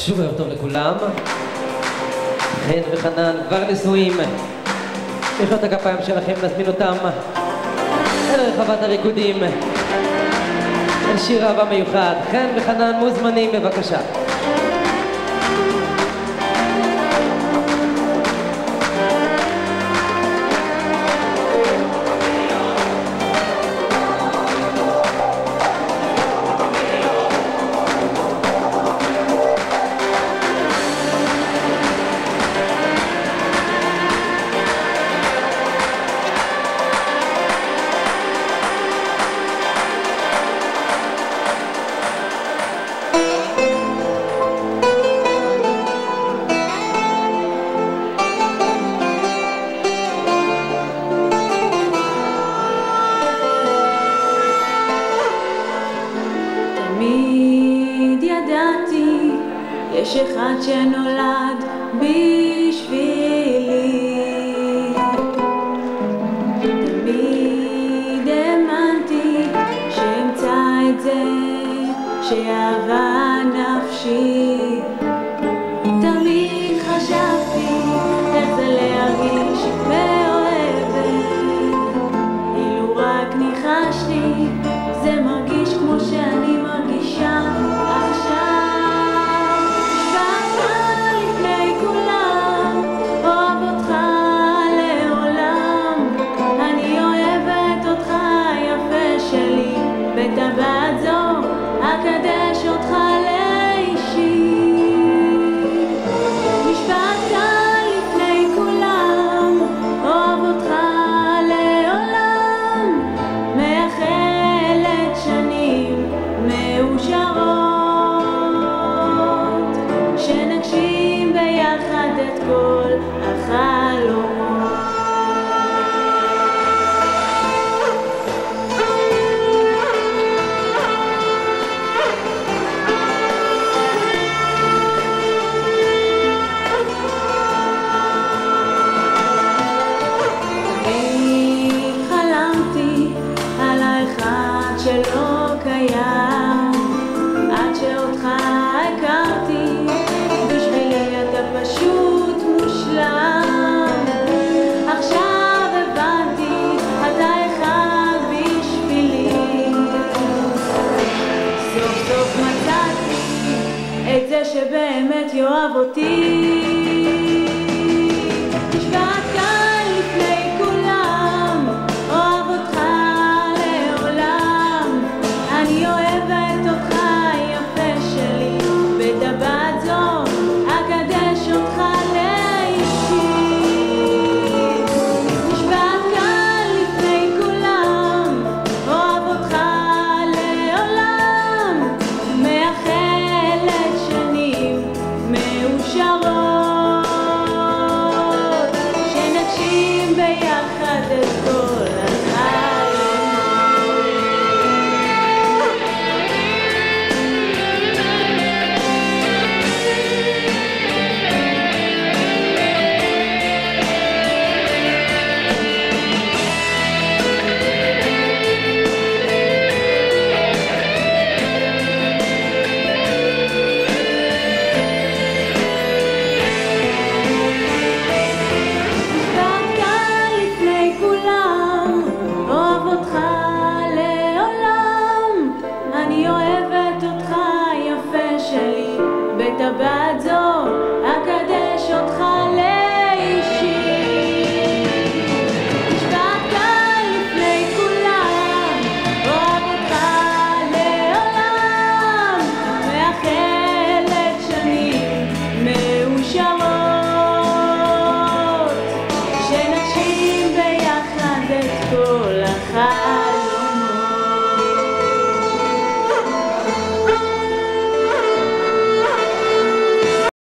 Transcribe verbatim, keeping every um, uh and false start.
שוב ערב טוב לכולם. חן וחנן כבר נשואים. מחיאות הכפיים שלכם נזמין אותם אל רחבת הריקודים. אל שיר אהבה מיוחד. חן וחנן מוזמנים בבקשה. תמיד ידעתי, יש אחד שנולד בשבילי. תמיד האמנתי שאמצא את זה שאהבה נפשי. תמיד חשבתי איך זה להרגיש מאוהבת. אילו רק ניחשתי, זה מרגיש כמו שאני מרגישה עכשיו. נשבעת לפני כולם, אוהב אותך לעולם. אני אוהבת אותך יפה שלי, בטבעת זו אקדש אותך לאישי. נשבעת לפני כולם, אוהב אותך לעולם. מאחלת שנים מאושרות, שנגשים ביחד את כל החלומות. אני חלמתי על האחד שלא קיים, עד שאותך הכרתי, בשבילי אתה פשוט מושלם. עכשיו הבנתי, אתה אחד בשבילי. סוף סוף מצאתי את זה שבאמת יאהב אותי.